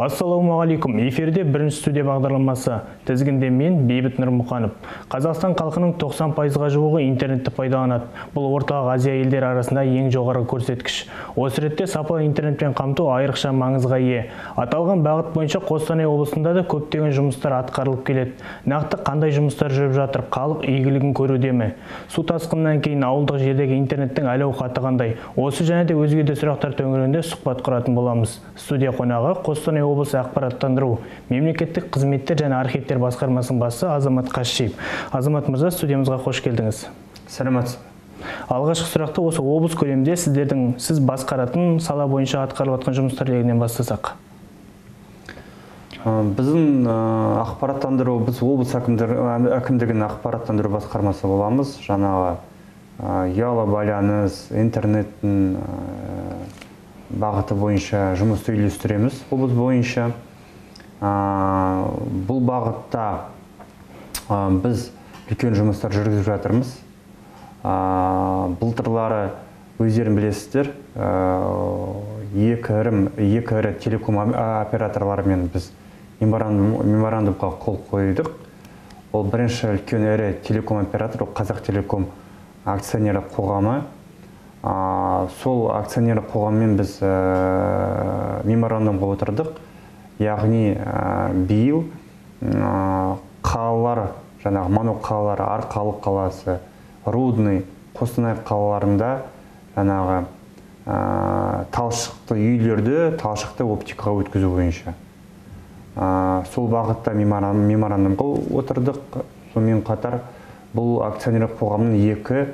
Ассалаумағалейкум. Эфирде бірінші студия бағдарламасы. Тізгінде мен Бейбіт Нұрмұханов. Қазақстан халқының 90%-ға жуығы интернетті пайдаланады. Бұл орталық Азия елдері арасында ең жоғары көрсеткіш. Осы ретте сапалы интернетпен қамту айрықша маңызға ие. Аталған бағыт бойынша Қостанай облысында да көптеген жұмыстар атқарылып келеді. Нақты қандай жұмыстар жүріп жатыр, халық игілігін көруде ме? Су тасқынынан кейін ауылдық жердегі интернеттің әл-ауқаты қандай? Осы және де өзге де сұрақтар төңірегінде сұхбат құратын боламыз. Студия қонағы Қостанай облысы ақпараттандыру, мемлекеттік қызметтер және архивтер басқармасының басшысы Азамат Қасшиев. Азамат мырза, студиямызға қош келдіңіз. Сәлеметсіз. Алғашқы сұрақты осы облыс көлемінде сіз басқаратын сала бойынша атқарылып жатқан жұмыстар легінен бастасақ. Біздің ақпараттандыру, біз облыс әкімдігінің ақпараттандыру басқармасы боламыз. Жаңағы ұялы байланыс, интернеттің бағыты бойынша жұмысты үйлестіреміз облыс бойынша. Бұл бағытта біз үлкен жұмыстар жүргізіп жатырмыз. Былтырлары өздерің білесіздер, екі ірі телеком операторларымен біз меморандумға қол қойдық. Ол бірінші үлкен ірі телеком оператор Қазақтелеком акционерлік қоғамы. Сол акционерлік қоғаммен біз меморандумға отырдық. Яғни биыл қалалар, жаңағы моноқалалар, Арқалық қаласы, Рудный, Қостанай қалаларында жаңағы талшықты үйлерді талшықты оптикаға өткізу бойынша. Сол бағытта меморандумға отырдық. Сонымен қатар бұл акционерлік қоғамның екі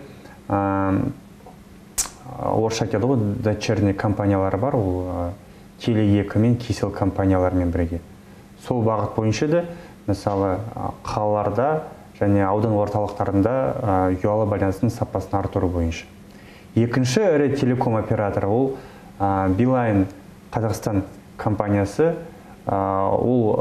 орысша айтады ғой, дочерний компаниялары бар, ол Теле2 мен Кисел компанияларымен бірге. Сол бағыт бойынша да, мысалы, қалаларда және аудан орталықтарында ұялы байланыстың сапасын арттыру бойынша. Екінші ірі телеком операторы ол Билайн Қазақстан компаниясы. Бұл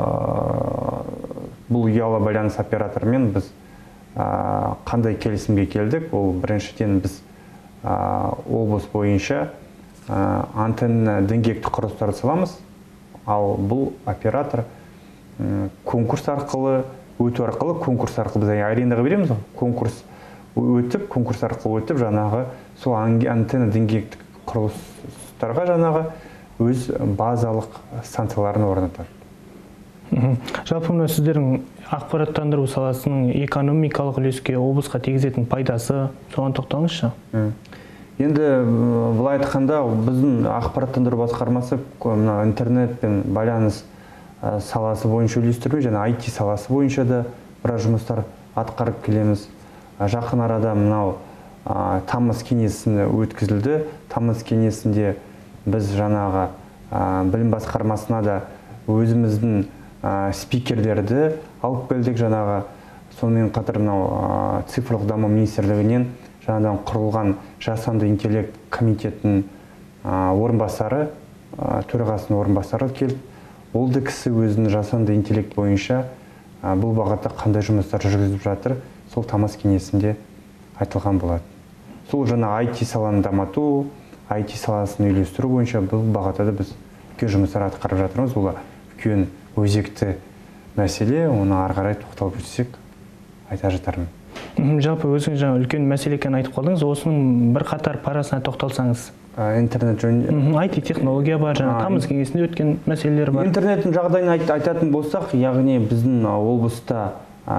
ұялы байланыс операторымен біз қандай келісімге келдік? Ол біріншіден біз облыс бойынша антенна діңгекті құрылыстарды саламыз. Ал бұл оператор конкурс арқылы біз аренаға береміз. Конкурс арқылы өтіп, жаңағы сол антенна діңгекті құрылыстарға жаңағы өз базалық станцияларын орнатады. Жалпы сіздердің ақпараттандыру саласының экономикалық үлеске облысқа тигізетін пайдасы, соған тоқталыңызшы? Енді былай айтқанда, біздің ақпараттандыру басқармасы интернет пен байланыс саласы бойынша үйлестіру және IT саласы бойынша да біраз жұмыстар атқарып келеміз. Жақын арада мынау тамыз кеңесі өткізілді. Тамыз кеңесінде біз жаңағы білім басқармасына да өзіміздің спикерлерді алып келдік. Жаңағы сонымен қатар мынау цифрлық даму министрлігінен жаңадан құрылған жасанды интеллект комитетінің орынбасары, төрағасының орынбасары келді. Ол да кісі өзінің жасанды интеллект бойынша бұл бағытта қандай жұмыстар жүргізіп жатыр, сол тамыз кеңесінде айтылған болады. Сол жаңа IT саланы дамыту, IT саласын үйлестіру бойынша бұл бағытта біз үлкен жұмыстар атқарып жатырмыз. Бұл үлкен өзекті мәселе, оны ары қарай тоқталып өтсек айта жатармын. Жалпы өзіңіз жаңа үлкен мәселе екенін айтып қалдыңыз, осының бір қатар парасына тоқталсаңыз. Интернет жөнінде. IT технология бар, жаңа тамыз кеңесінде өткен мәселелер бар. Интернеттің жағдайын айтатын болсақ, яғни біздің облыста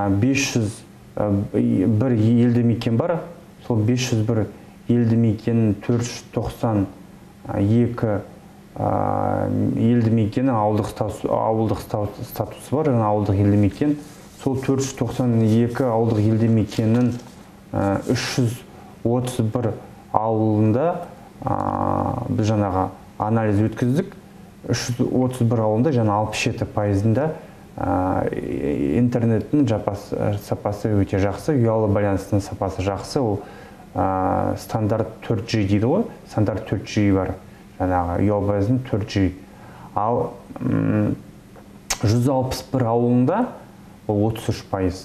501 елді мекен бар. Сол 501 елді мекеннің 492 елді мекені ауылдық статусы бар, жаңа ауылдық елді мекен. Сол 492 ауылдық елді мекеннің 331 ауылында біз жаңағы анализ өткіздік. 331 ауылында жаңа 67%-ында интернеттің сапасы өте жақсы, ұялы байланыстың сапасы жақсы. Ол стандарт 4G дейді ғой, стандарт 4G бар, жаңағы ұялы байланыстың 4G. Ал 161 ауылында ол 33%.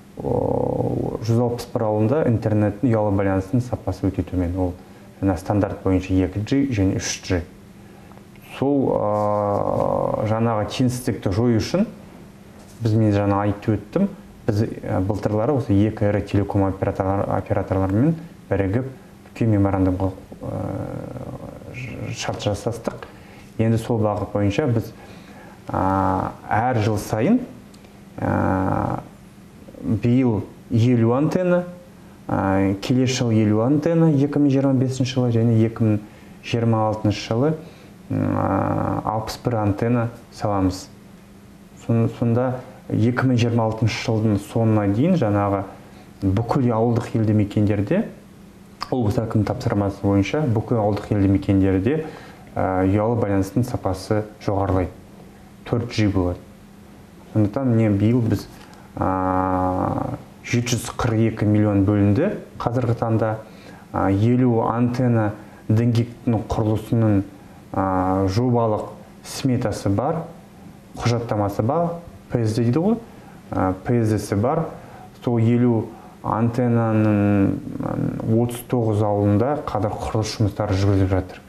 161 ауылында интернеттің ұялы байланыстың сапасы өте төмен. Ол стандарт бойынша 2G және 3G. сол жаңағы теңсіздікті жою үшін мен жаңа айтып өттім, біз былтырлары осы екі ірі телеком операторлармен бірігіп үлкен меморандумға шарт жасастық. Енді сол бағыт бойынша біз әр жыл сайын биыл 50 антенна, келесі жыл 50 антенна 2025 жылы және 2026 жылы 61 антенна саламыз. Сонда 2026 жылдың соңына дейін жаңағы бүкіл ауылдық елді мекендерде, облыс әкімінің тапсырмасы бойынша бүкіл ауылдық елді мекендерде ұялы байланыстың сапасы жоғарылайды. 4G болады. Сондықтан биыл біз 742 миллион бөлінді. Қазіргі таңда 50 антенна діңгектің құрылысының жобалық сметасы бар, құжаттамасы бар, ПСД дейді ғой, ПСД-сі бар. Сол 50 антеннаның 39 ауылында қазір құрылыс жұмыстары жүргізіліп жатыр.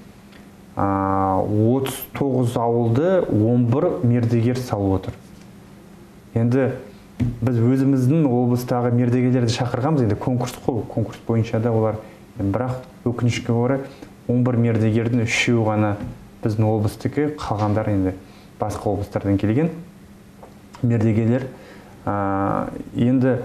39 ауылды 11 мердігер салып отыр. Енді біз өзіміздің облыстағы мердігерлерді шақырғанбыз, енді конкурс қой, конкурс бойынша да олар, бірақ өкінішке орай 11 мердігердің 3-еуі ғана біздің облыстікі, қалғандар енді басқа облыстардан келген мердігерлер. Енді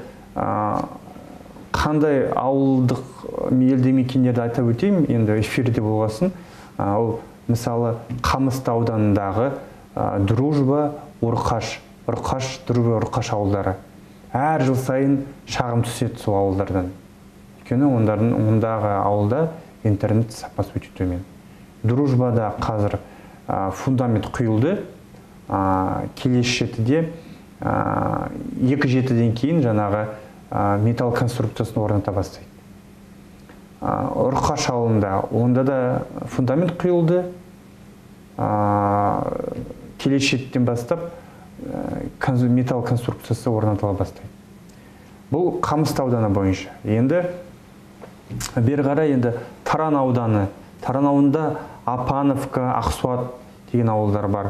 қандай ауылдық елді мекендерді айтып өтейін, енді эфирде болғасын. Ол мысалы Қамысты ауданындағы Дружба, Ұрқаш, Дружба, Ұрқаш ауылдары. Әр жыл сайын шағым түседі сол ауылдардан. Өйткені ондағы ауылда интернет сапасы өте төмен. Дружбада қазір фундамент құйылды. Келесі жетіде 2-7-ден кейін жаңағы металл конструкциясын орната бастайды. Ұрқаш ауылында онда да фундамент құйылды. Келесі жетіден бастап металл конструкциясы орнатыла бастайды. Бұл Қамысты ауданы бойынша. Енді бері қарай енді Таран ауданы. Таран ауылында Апановка, Ақсуат деген ауылдар бар.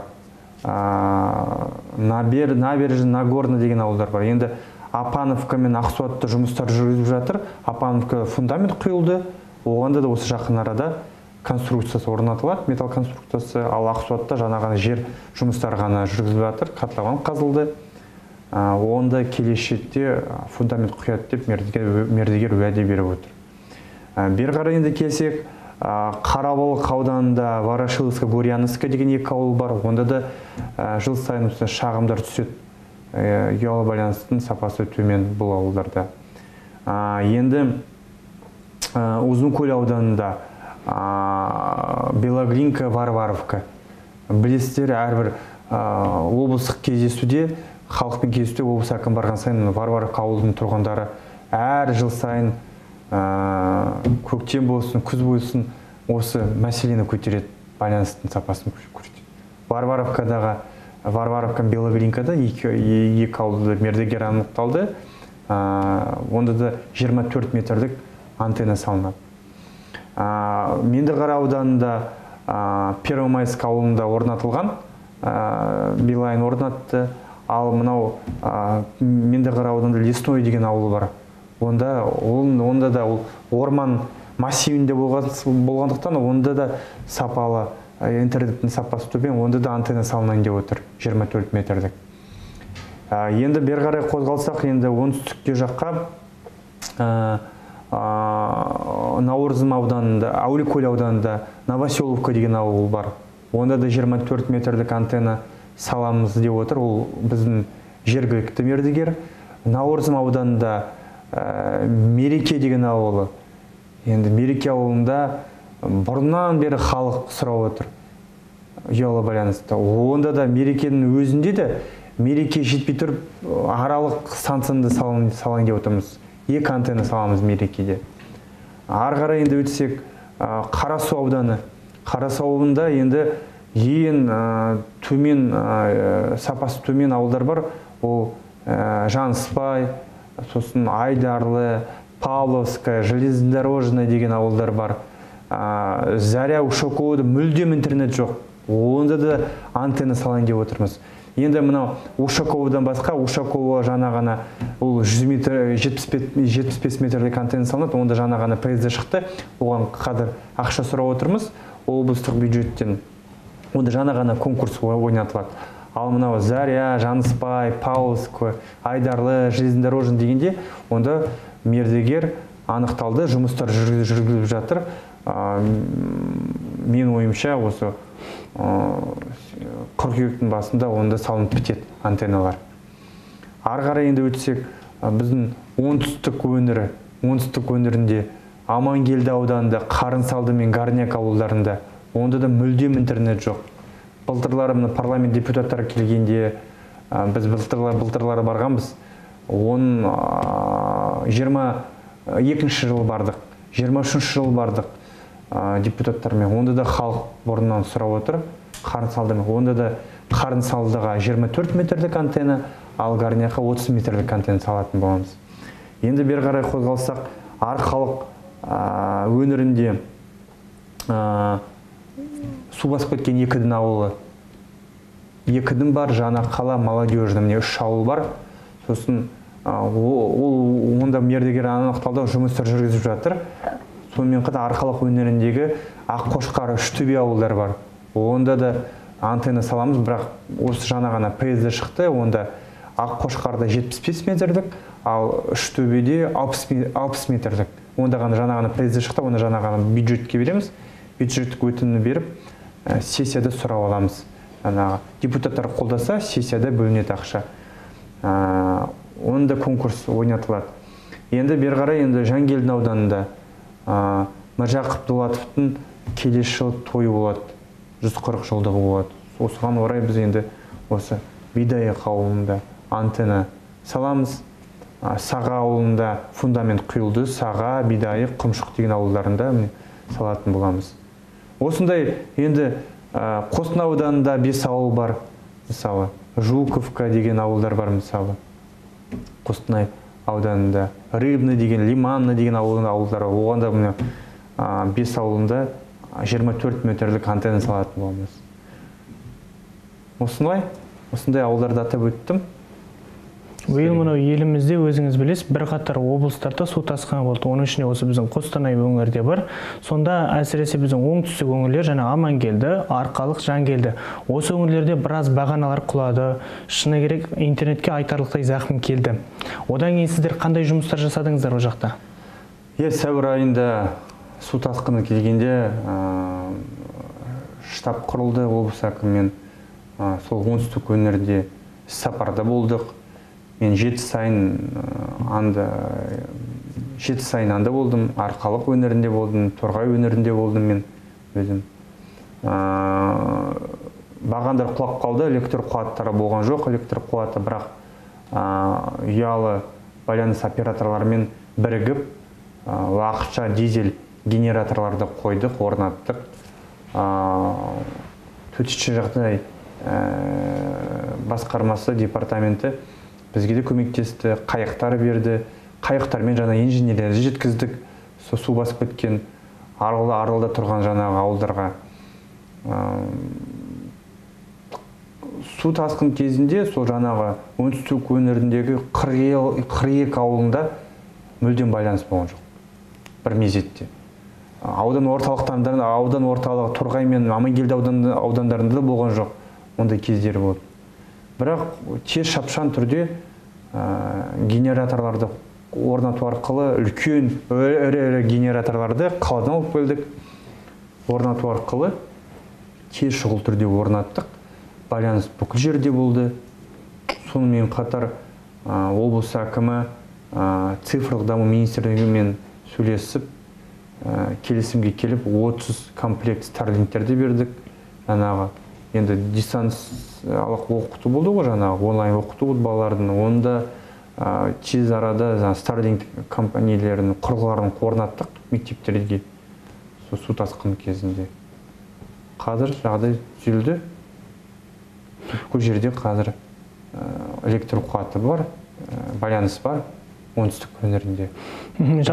Набережный, Нагорный деген ауылдар бар. Енді Апановка мен Ақсуатта жұмыстар жүргізіп жатыр. Апановка фундамент құйылды. Оғанда да осы жақын арада конструкциясы орнатылады, металл конструкциясы. Ал Ақсуатта жаңағы жер жұмыстары ғана жүргізіліп жатыр, котлован қазылды. Онда келешекте фундамент құяды деп мердігер уәде беріп отыр. Бері қарай енді келсек, Қарабалық ауданында Ворошиловка, Буряновка деген екі ауыл бар. Онда да жыл сайын шағымдар түседі. Ұялы байланыстың сапасы төмен бұл ауылдарда. Енді Ұзынкөл ауданында Белоглинка, Варваровка. Білесіздер, әрбір облыстық кездесуде, халықпен кездесуде облыс әкімі барған сайын Варваровка ауылының тұрғындары әр жыл сайын көктем болсын, күз болсын осы мәселені көтереді, байланыстың сапасын көтереді. Варваровка, Белоглинкада екі ауылды мердігер анықталды. Онда да 24 метрлік антенна салынады. Меңдіқара ауданында Первомайск ауылында орнатылған, Билайн орнатты. Ал мынау Меңдіқара ауданында Лесной деген ауылы бар. Онда да орман массивінде болғандықтан, онда да сапалы интернеттің сапасы төмен, онда да антенна салынайын деп отыр, 24 метрлік. Енді бері қарай қозғалсақ, енді оңтүстікке жаққа Наурызым ауданында, Әулиекөл ауданында Новоселовка деген ауыл бар. Онда да 24 метрлік антенна саламыз деп отыр, ол біздің жергілікті мердігер. Наурызым ауданында Мереке деген ауылы. Енді Мереке ауылында бұрыннан бері халық сұрап отыр ұялы байланысты. Онда да Мерекенің өзінде де Мереке жетпей тұрып аралық станцияны салайын деп отырмыз. 2 антенна саламыз Мерекеде. Ары қарай енді өтсек, Қарасу ауданы. Қарасу ауылында енді ең төмен сапасы төмен ауылдар бар. Ол Жаныспай, сосын Айдарлы, Павловская, Железнодорожная деген ауылдар бар. Заря, Ушакова мүлдем интернет жоқ. Онда да антенна салайын деп отырмыз. Енді мынау Ушаковадан басқа, Ушакова жаңа ғана ол 100 метр, 75 метрлік антенна салынады, онда жаңа ғана ПСД шықты, оған қазір ақша сұрап отырмыз облыстық бюджеттен. Онда жаңа ғана конкурс ойнатылады. Ал мынау Заря, Жаныспай, Павловск, Айдарлы, железнодорожный дегенде, онда мердігер анықталды, жұмыстар жүргізіліп жатыр. Мен ойымша осы қыркүйектің басында онда салынып бітеді антенналар. Ары қарай енді өтсек, біздің оңтүстік өңірінде Амангелді ауданында, Қарынсалды мен Гарняк ауылдарында онда да мүлдем интернет жоқ. Былтырлары парламент депутаттары келгенде біз былтырлары барғанбыз. 22 жыл бардық, 23 жыл бардық депутаттармен. Онда да халық бұрыннан сұрап отыр. Қарынсалдымен. Онда да Қарынсалдыға 24 метрлік антенна, ал Гарняққа 30 метрлік антенна салатын боламыз. Енді бері қарай қозғалсақ, Арқалық өңірінде су басып кеткен Екідің ауылы. Екідің бар, Жаңақала, Молодежный, міне 3 ауыл бар. Сосын онда мердігер анықталды, жұмыстар жүргізіп жатыр. Сонымен қатар Арқалық өңіріндегі Аққошқар, Үштөбе ауылдар бар. Онда да антенна саламыз, бірақ осы жаңа ғана ПСД шықты, онда Аққошқарда 75 метрлік, ал Үштөбеде 60 метрлік. Онда жаңа ғана ПСД шықты, онда жаңа ғана бюджетке береміз. Бюджеттік өтінімді беріп, сессияда сұрап аламыз. Депутаттар қолдаса, сессияда бөлінеді ақша. Онда конкурс ойнатылады. Енді бері қарай енді Жангелдин ауданында Міржақып Дулатовтың келесі жылы тойы болады, 140 жылдығы болады. Осыған орай біз енді осы Бидайық ауылында антенна саламыз. Саға ауылында фундамент құйылды, Саға, Бидайық, Құмшық деген ауылдарында салатын боламыз. Осындай енді Қостанай ауданында 5 ауыл бар, мысалы Жуковка деген ауылдар бар, мысалы Қостанай ауданында, Рыбный деген, Лиманный деген ауылдар, оғанда 5 ауылында 24 метрлік антенна салатын боламыз. Осындай ауылдарды атап өттім. Биыл мынау елімізде өзіңіз білесіз, бірқатар облыстарда су тасқыны болды. Оның ішінде осы біздің Қостанай өңірде бар. Сонда әсіресе біздің оңтүстік өңірлер, жаңа Амангелді, Арқалық, Жангелді. Осы өңірлерде біраз бағаналар құлады. Шыны керек, интернетке айтарлықтай зақым келді. Одан кейін сіздер қандай жұмыстар жасадыңыздар о жақта? Сәуір айында су тасқыны келгенде штаб құрылды, облыс әкімімен сол оңтүстік өңірде сапарда болдық. Мен 7 сайын анда болдым, Арқалық өңірінде болдым, Торғай өңірінде болдым мен өзім. Бағандар құлап қалды, электр қуаттары болған жоқ, электр қуаты, бірақ ұялы байланыс операторларымен бірігіп, уақытша дизель генераторларды қойдық, орнаттық. Төтенше жағдай басқармасы, департаменті бізге де көмектесті, қайықтар берді. Қайықтармен жаңа инженерлерді жеткіздік. Су басып кеткен аралда тұрған жаңағы ауылдарға. Су тасқын кезінде сол жаңағы оңтүстік өңіріндегі 42 ауылында мүлдем байланыс болған жоқ. Бір мезетте. Аудан орталығы Торғай мен Амангелді аудандарында да болған жоқ. Ондай кездері болды. Бірақ тез шапшаң түрде генераторларды орнату арқылы, үлкен ірі генераторларды қаладан алып келдік. Орнату арқылы тез шұғыл түрде орнаттық. Байланыс бүкіл жерде болды. Сонымен қатар облыс әкімі цифрлық даму министрлігімен сөйлесіп, келісімге келіп 30 комплект старлингтерді бердік. Енді дистанциялық оқыту болды ғой, онлайн оқыту болды балалардың. Онда тез арада старлинг компаниялерінің құрылғыларын орнаттық мектептерге су тасқыны кезінде. Қазір жағдай түзелді. Бүкіл жерде қазір электр қуаты бар, байланыс бар оңтүстік өңірінде.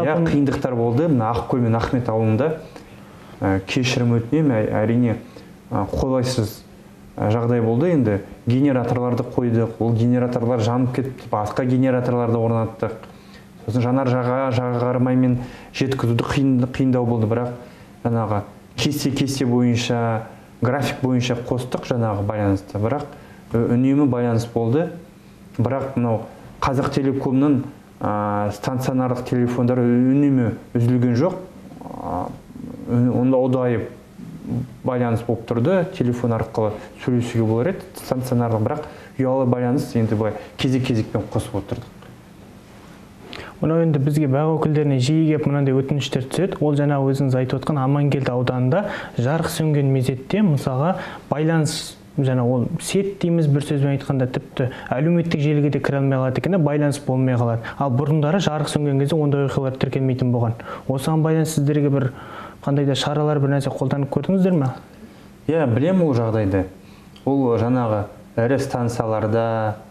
Қиындықтар болды. Ақкөл мен Ахмет ауылында кешірім өтінемін, әрине қолайсыз жағдай болды. Енді генераторларды қойдық, ол генераторлар жанып кетті, басқа генераторларды орнаттық. Сосын жаға қармаймен жеткізуді қиындау болды, бірақ жаңағы кесте бойынша, график бойынша қостық жаңағы байланысты, бірақ үнемі байланыс болды. Бірақ мынау Қазақтелекомның станционарлық телефондары үнемі үзілген жоқ. Онда ұдайы байланыс болып тұрды, телефон арқылы сөйлесуге болар еді, станционарлық, бірақ ұялы байланыс енді былай кезек-кезекпен қосып отырдық. Мынау енді бізге бақ өкілдеріне жиі келіп мынандай өтініштер түседі. Ол жаңа өзіңіз айтып отқан Амангелді ауданында жарық сөнген мезетте мысалға байланыс, жаңа ол сет дейміз, бір сөзбен айтқанда тіпті әлеуметтік желіге де кіре алмай қалады екен, байланыс болмай қалады. Ал бұрындары жарық сөнген кезде ондай оқиғалар тіркелмейтін болған. Осыған байланысты сіздерге бір қандай да шаралар, бір нәрсе қолданып көрдіңіздер ме? Иә, білем ол жағдайды. Ол жаңағы ірі станцияларда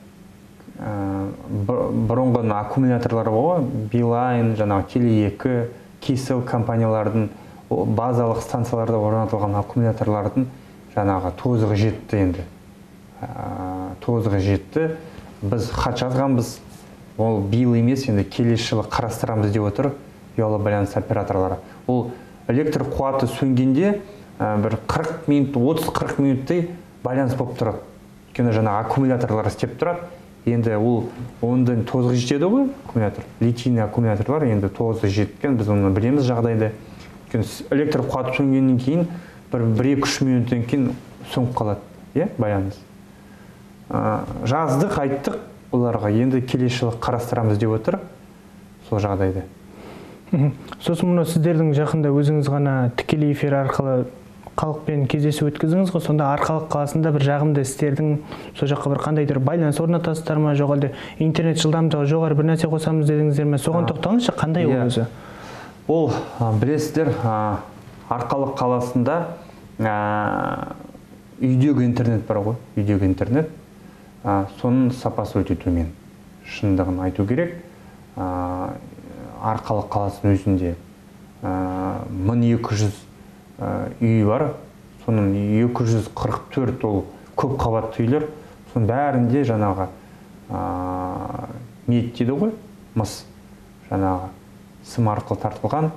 бұрынғы аккумуляторлар ғой, Билайн, жаңағы Теле2, Кесел компаниялардың базалық станцияларда орнатылған аккумуляторлардың жаңағы тозығы жетті енді. Тозығы жетті. Біз хат жазғанбыз, ол биыл емес, енді келесі жылы қарастырамыз деп отыр ұялы байланыс операторлары. Ол электр қуаты сөнгенде бір 40 минут, 30-40 минуттай байланыс болып тұрады. Өйткені жаңағы аккумуляторлар істеп тұрады. Енді ол ондан тозығы жетеді ғой, аккумулятор. Литийный аккумуляторлар енді тозығы жеткен, біз оны білеміз жағдайды. Өйткені электр қуаты сөнгеннен кейін бір 1-2 минуттан кейін сөніп қалады, байланыс. Жаздық, айттық оларға, енді келесі жылы қарастырамыз деп отыр сол жағдайды. Сосын мұны сіздердің жақында өзіңіз ғана тікелей эфир арқылы халықпен кездесу өткіздіңіз ғой, сонда Арқалық қаласында бір жағымды істердің сол жаққа бір қандай бір байланыс орнатасыздар ма, жоқ әлде интернет жылдамдығы жоғары бір нәрсе қосамыз дедіңіздер ме? Соған тоқталыңызшы, қандай ол өзі? Ол білесіздер, Арқалық қаласында үйдегі интернет бар ғой, үйдегі интернет, соның сапасы өте төмен. Шындығын айту керек. Арқалық қаласының өзінде 1200 үй бар, соның 244 ол көп қабатты үйлер, соның бәрінде жаңағы мед дейді ғой, мыс, жаңағы сым арқылы тартылған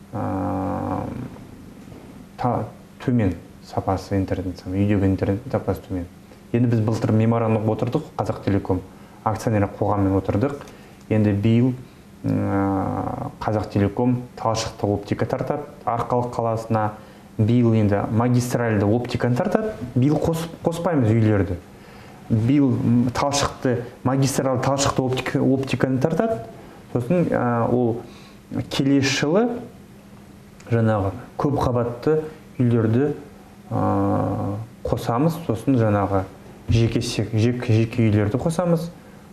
төмен сапасы интернет, үйдегі интернет сапасы төмен. Енді біз былтыр меморандум отырдық, Қазақтелеком акционерлік қоғаммен отырдық. Енді биыл Қазақтелеком талшықты оптика тартады Арқалық қаласына. Биыл енді магистральды оптиканы тартады. Биыл қоспаймыз үйлерді. Биыл магистральды талшықты оптиканы тартады. Сосын ол келесі жылы жаңағы көп қабатты үйлерді қосамыз. Сосын жаңағы жеке үйлерді қосамыз.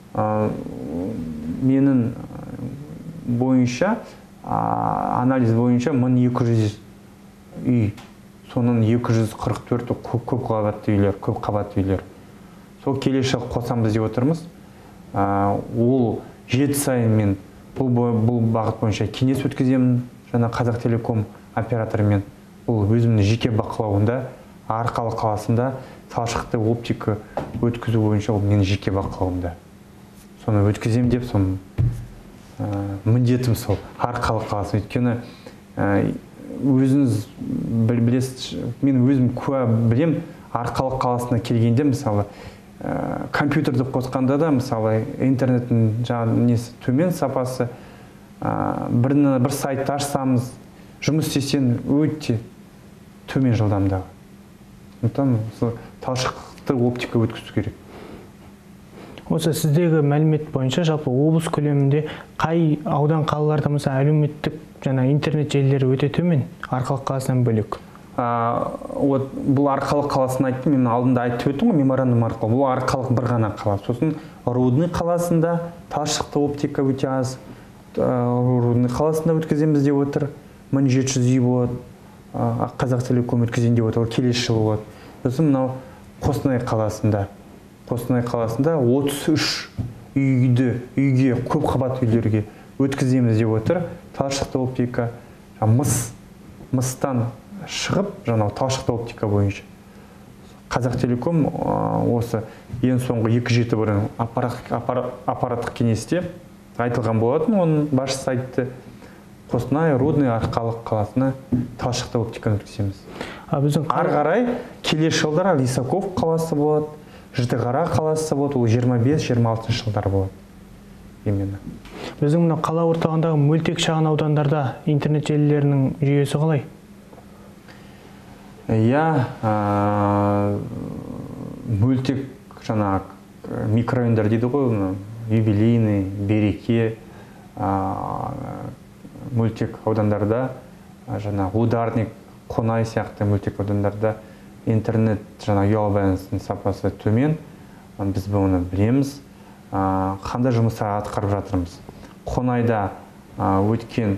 Менің бойынша, анализ бойынша 1200 үй, соның 244 көп қабатты үйлер. Сол келесі қосамыз деп отырмыз. Ол 7 сайын мен бұл бағыт бойынша кеңес өткіземін, жаңа Қазақтелеком операторымен. Бұл өзімнің жеке бақылауында, Арқалық қаласында талшықты оптика өткізу бойынша ол менің жеке бақылауымда. Соны өткізем деп, соны міндетім сол Арқалық қаласы. Өйткені өзіңіз білесіз, мен өзім куә білем, Арқалық қаласына келгенде, мысалы, компьютерді қосқанда да, мысалы, интернеттің несі төмен сапасы, бір сайтты ашсамыз, жұмыс істесең өте төмен жылдамдығы. Талшықты оптика өткізу керек. Осы сіздегі мәлімет бойынша жалпы облыс көлемінде қай аудан қалаларда мысалы әлеуметтік жаңа интернет желілері өте төмен, Арқалық қаласынан бөлек? Бұл Арқалық қаласын айттым, мен алдында айтып өттім ғой, меморандум арқылы. Бұл Арқалық бір ғана қала. Сосын Рудный қаласында талшықты оптика өте аз. Рудный қаласында өткіземіз деп отыр. 1700 үй болады. Қазақтелеком өткізейін деп отыр, келесі жылы болады. Сосын мынау Қостанай қаласында 33 үйге, көп қабатты үйлерге өткіземіз деп отыр. Талшықты оптика, мыстан шығып, талшықты оптика бойынша. Қазақтелеком осы ең соңғы 2-7 бұрын аппараттық кеңесте айтылған болатын, оның басшысы айтты, Қостанай, Рудный, Арқалық қаласына талшықты оптиканы өткіземіз. Ары қарай келесі жылдары Лисаков қаласы болады, Жітіқара қаласы болады, ол 25-26 жылдар болады. Именно. Біздің мына қала орталығындағы мөлтек шағын аудандарда интернет желілерінің жүйесі қалай? Мөлтек жаңа микрорайондар дейді ғой, юбилейный, береке, мөлтек аудандарда, жаңа ударник, қонай сияқты мөлтек аудандарда интернет жаңа ұялы байланыстың сапасы төмен. Біз бұны білеміз. Қандай жұмыстар атқарып жатырмыз. Қонайда өткен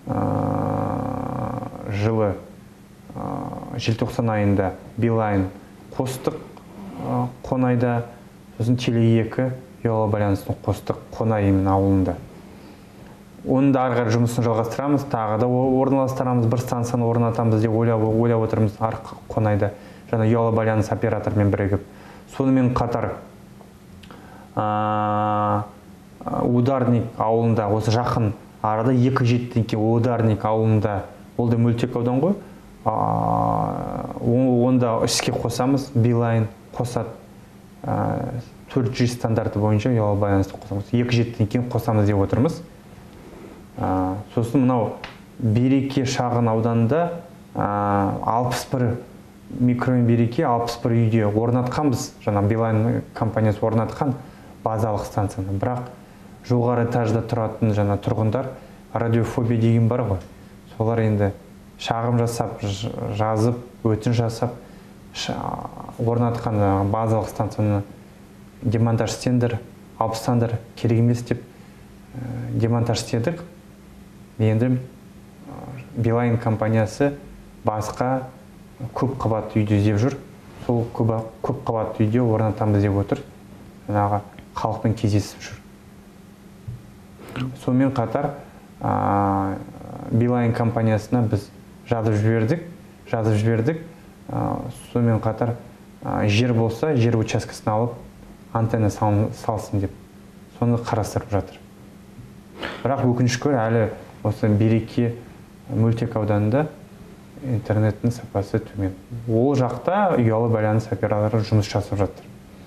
жылы желтоқсан айында Билайн қостық Қонайда, сосын Теле2 ұялы байланысын қостық Қонай ауылында. Оны да ары қарай жұмысын жалғастырамыз, тағы да орналастырамыз, бір станцияны орнатамыз деп ойлап отырмыз Қонайда, жаңа ұялы байланыс оператормен бірігіп. Сонымен қатар Ударник ауылында, осы жақын арада 2-7 Ударник ауылында, ол да мөлтек аудан ғой, онда іске қосамыз, Билайн қосады, 4G стандарты бойынша ұялы байланысты қосамыз, 2-7 қосамыз деп отырмыз. Сосын мынау Береке шағын ауданында 61 микрорайон Береке 61 үйде орнатқанбыз, жаңа Билайн компаниясы орнатқан базалық станцияны. Бірақ жоғары этажда тұратын жаңа тұрғындар радиофобия деген бар ғой. Солар енді шағым жасап, жазып, өтініш жасап, орнатқан базалық станцияны демонтаж істеңдер, алып тастаңдар, керек емес деп демонтаж істедік. Енді Билайн компаниясы басқа көп қабатты үйде іздеп жүр. Сол көп қабатты үйде орнатамыз деп отыр. Жаңағы халықпен кездесіп жүр. Сонымен қатар Билайн компаниясына біз жазып жібердік. Сонымен қатар жер болса, жер учаскесін алып, антенна салсын деп. Соны қарастырып жатыр. Бірақ өкінішке орай әлі осы Береке мөлтек ауданында интернеттің сапасы төмен. Ол жақта ұялы байланыс операторлары жұмыс жасап жатыр.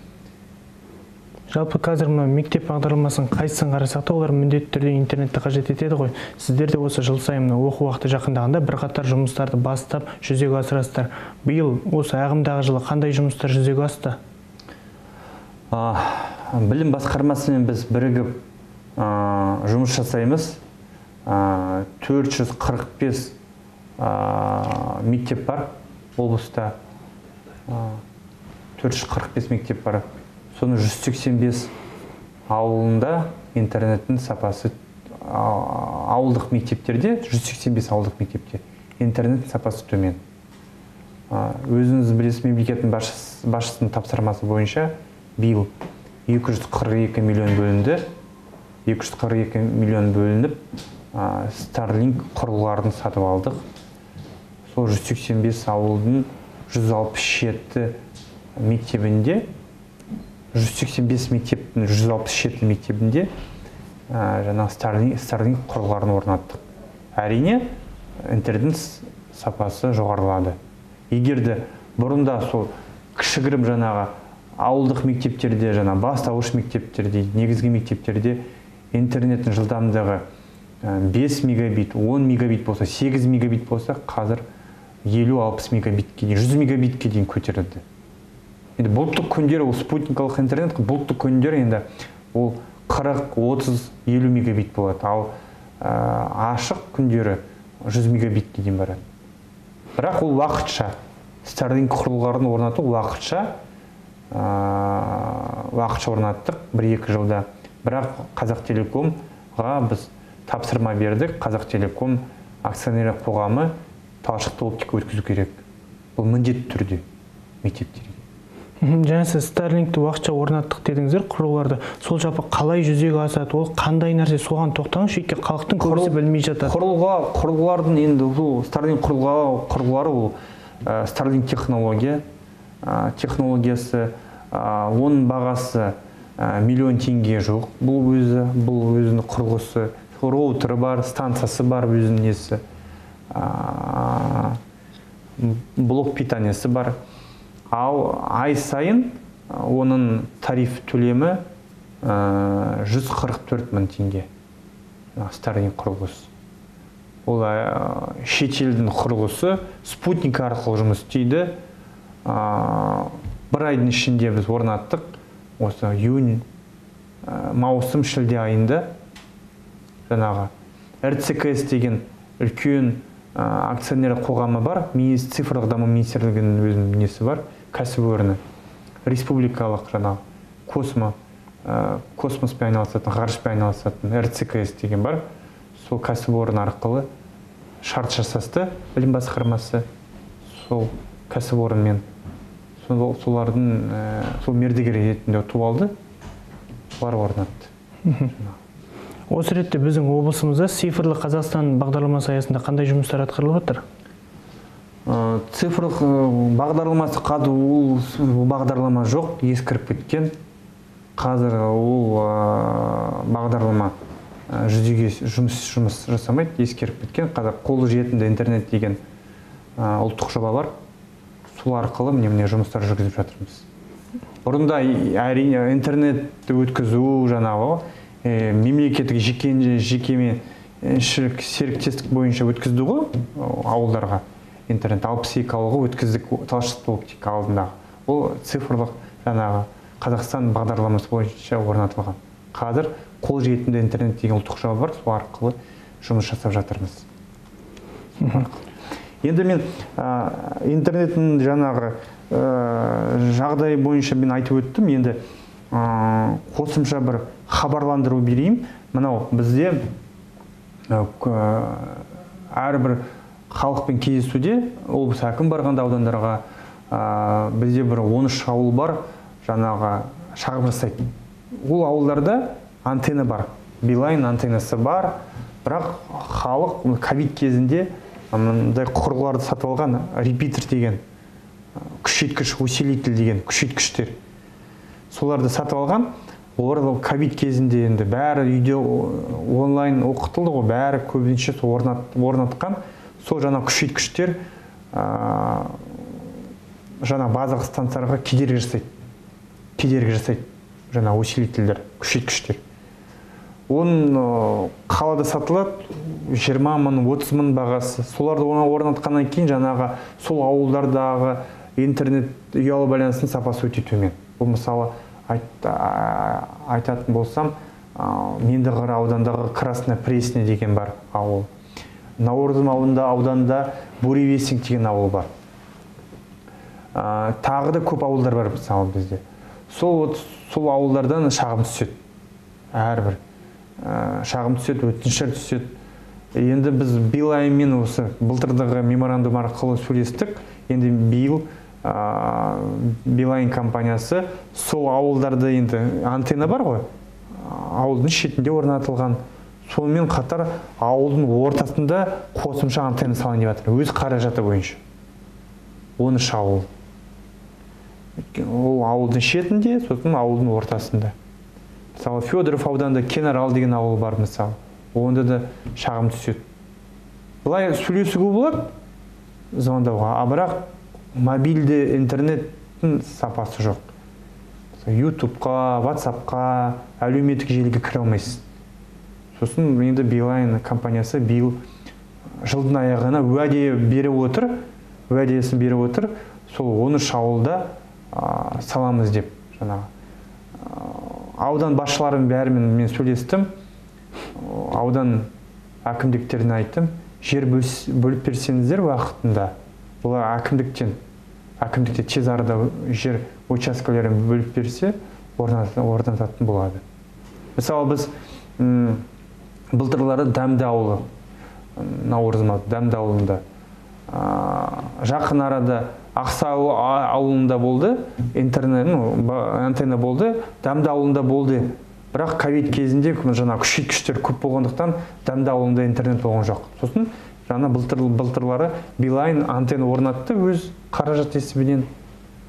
Жалпы қазір мектеп бағдарламасын қайсысын қарасақ та, олар міндетті түрде интернетті қажет етеді ғой. Сіздер де осы жыл сайын оқу уақыты жақындағанда бірқатар жұмыстарды бастап жүзеге асырасыздар. Биыл осы ағымдағы жылы қандай жұмыстар жүзеге асты? Білім басқармасымен біз бірігіп жұмыс жасаймыз. 445 мектеп бар облыста. 445 мектеп бар. Соны 185 ауылында интернеттің сапасы, ауылдық мектептерде, 185 ауылдық мектепте интернеттің сапасы төмен. Өзіңіз білесіз, мемлекеттің басшысының тапсырмасы бойынша биыл 242 миллион бөлінді. 242 миллион бөлініп, Starlink құрылғыларын сатып алдық. Сол 185 ауылдың 167 мектебінде 185 мектептің 167 мектебінде жаңа Starlink құрылғыларын орнаттық. Әрине, интернет сапасы жоғарылады. Егерде бұрында сол кішігірім жаңағы ауылдық мектептерде, жаңа бастауыш мектептерде, негізгі мектептерде интернеттің жылдамдығы 5 мегабит, 10 мегабит болса, 8 мегабит болса, қазір 50-60 мегабитке дейін, 100 мегабитке дейін көтерілді. Енді бұлттық күндері, ол спутникалық интернет, бұлттық күндері енді ол 40, 30, 50 мегабит болады. Ал ашық күндері 100 мегабитке дейін барады. Бірақ ол уақытша. Starlink құрылғыларын орнату уақытша орнаттық 1-2 жылда. Бірақ Қазақтелекомға біз тапсырма бердік. Қазақтелеком акционерлік қоғамы талшықты оптика өткізу керек. Бұл міндетті түрде мектептерге. Жаңа сіз Starlinkті уақытша орнаттық дедіңіздер, құрылғыларды. Сол жалпы қалай жүзеге асады, ол қандай нәрсе, соған тоқтаңызшы, өйткені халықтың көбісі білмей жатады. Құрылғылардың енді Starlink құрылғылары ол Starlink технология, технологиясы, оның бағасы миллион теңге жоқ. Бұл өзінің құрылғысы, роутері бар, станциясы бар, өзінің несі, блок питаниясы бар. Ал ай сайын оның тариф төлемі 144 мың теңге. Starlink құрылғысы. Ол шетелдің құрылғысы спутник арқылы жұмыс істейді. Бір айдың ішінде біз орнаттық. Осы июнь, маусым, шілде айында жаңағы РЦКС деген үлкен акционер қоғамы бар. Цифрлық даму министрлігінің өзінің несі бар, кәсіпорны. Республикалық жаңағы космоспен айналысатын, ғарышпен айналысатын РЦКС деген бар. Сол кәсіпорын арқылы шарт жасасты, білім басқармасы. Сол кәсіпорынмен солардың сол мердігер ретінде ұтып алды, солар орнатты. Осы ретте біздің облысымызда цифрлық Қазақстан бағдарламасы аясында қандай жұмыстар атқарылып жатыр? Цифрлық бағдарламасы ол бағдарлама жоқ, ескіріп кеткен. Қазір ол бағдарлама жүзеге жұмыс жасамайды, ескеріп кеткен. Қазір қолы жетімді интернет деген ұлттық жоба бар. Сол арқылы міне жұмыстар жүргізіп жатырмыз. Бұрында әрине интернетті өткізу жаңағы мемлекеттік жекемен серіктестік бойынша өткізді ғой ауылдарға. Интернет 62 ауылға өткіздік талшықты оптика алдындағы. Ол цифрлық жаңағы Қазақстан бағдарламасы бойынша орнатылған. Қазір қол жетімді интернет деген ұлттық жоба бар, сол арқылы жұмыс жасап жатырмыз. Енді мен интернеттің жаңағы жағдай бойынша мен айтып өттім. Енді қосымша бір хабарландыру берейін. Мынау бізде әрбір халықпен кездесуде, облыс әкім барғанда аудандарға бізде бір 13 ауыл бар, жаңағы шағым жасайды. Ол ауылдарда антенна бар, Билайн антеннасы бар, бірақ халық ковид кезінде мындай құрылғыларды сатып алған, репитер деген, күшейткіш, усилитель деген күшейткіштер. Соларды сатып алған, олар ковид кезінде енді бәрі үйде онлайн оқытылды ғой, бәрі көбінше орнатқан. Сол жаңа күшейткіштер жаңа базалық станцияларға кедергі жасайды. Жаңа усилительдер, күшейткіштер. Оның қалада сатылады 20 мың, 30 мың бағасы. Соларды орнатқаннан кейін жаңағы сол ауылдардағы интернет ұялы байланыстың сапасы өте төмен. Бұл мысалы айтатын болсам, Меңдіқара аудандағы Красная Пресня деген бар ауыл. Наурызым ауданында Буревесing деген ауыл бар. Тағы да көп ауылдар бар мысалы бізде. Сол ауылдардан шағым түседі. Әрбір шағым түседі, өтініштер түседі. Енді біз Билайнмен осы былтырдағы меморандум арқылы сөйлестік. Енді биыл Билайн компаниясы сол ауылдарда енді антенна бар ғой, ауылдың шетінде орнатылған. Сонымен қатар ауылдың ортасында қосымша антенна салайын деп жатыр. Өз қаражаты бойынша. 13 ауыл. Ол ауылдың шетінде, сосын ауылдың ортасында. Мысалы, Федоров ауданында Кенарал деген ауыл бар мысалы. Онда да шағым түседі. Бұлай сөйлесуге болады звондауға, бірақ мобильді интернеттің сапасы жоқ. YouTube-қа, WhatsApp-қа, әлеуметтік желіге кіре алмайсыз. Сосын енді Билайн компаниясы биыл жылдың аяғына уәдесін беріп отыр, сол 13 ауылда саламыз деп жаңағы. Аудан басшыларының бәрімен мен сөйлестім. Аудан әкімдіктеріне айттым, жер бөліп берсеңіздер уақытында. Бұлар әкімдікте тез арада жер учаскелерін бөліп берсе, орнататын болады. Мысалы біз былтырлары Дәмді ауылы, Наурызым Дәмді ауылында, жақын арада Ақса ауылында болды, антенна болды, Дәмді ауылында болды. Бірақ ковид кезінде жаңа күшейткіштер көп болғандықтан Дәмді ауылында интернет болған жоқ. Сосын жаңа былтырлары Билайн антенна орнатты өз қаражат есебінен.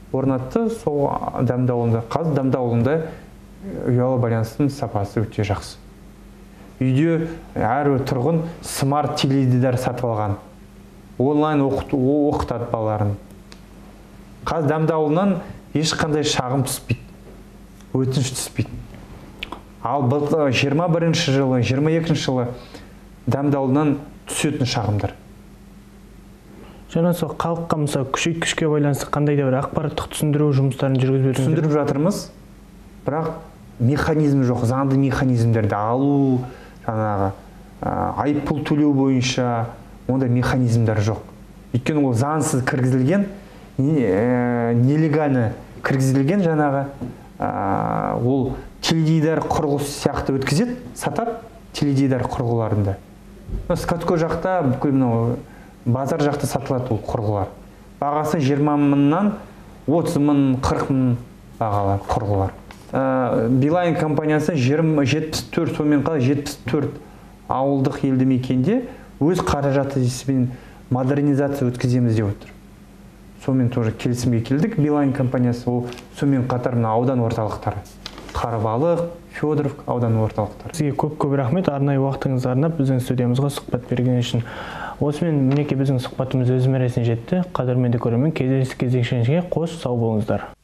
орнатты. Сол Дәмді ауылында. Қазір Дәмді ауылында ұялы байланыстың сапасы өте жақсы. Үйде әрбір тұрғын смарт теледидар сатып алған. Онлайн оқытады балаларын. Қазір Дәмді ауылынан ешқандай шағым түспейді. Өтініш түспейді. Ал 21-ші жылы, 22-ші жылы Дәмді ауылынан түсетін шағымдар. Жаңа сол халыққа мысалы күшейткішке байланысты қандай да бір ақпараттық түсіндіру жұмыстарын жүргізіп өтіңіздер? Түсіндіріп жатырмыз, бірақ механизм жоқ, заңды механизмдерді алу, жаңағы айыппұл төлеу бойынша ондай механизмдер жоқ. Өйткені ол заңсыз кіргізілген, нелегально кіргізілген жаңағы ол теледидар құрылғысы сияқты өткізеді, сатады теледидар құрылғыларында. Скатко жақта бүкіл мынау базар жақта сатылады ол құрылғылар. Бағасы 20 мыңнан 30 мың, 40 мың бағалар құрылғылар. Билайн компаниясы 74, сонымен қалай 74 ауылдық елді мекенде өз қаражаты есебінен модернизация өткіземіз деп отыр. Сонымен тоже келісімге келдік. Билайн компаниясы ол сонымен қатар аудан орталықтары. Қарабалық, Федоров аудан орталықтары. Сізге көп рахмет, арнайы уақытыңызды арнап біздің студиямызға сұхбат берген үшін. Осымен мінекей біздің сұхбатымыз өз мәресіне жетті. Қадірменді көрермен, кездескенше қош сау болыңыздар.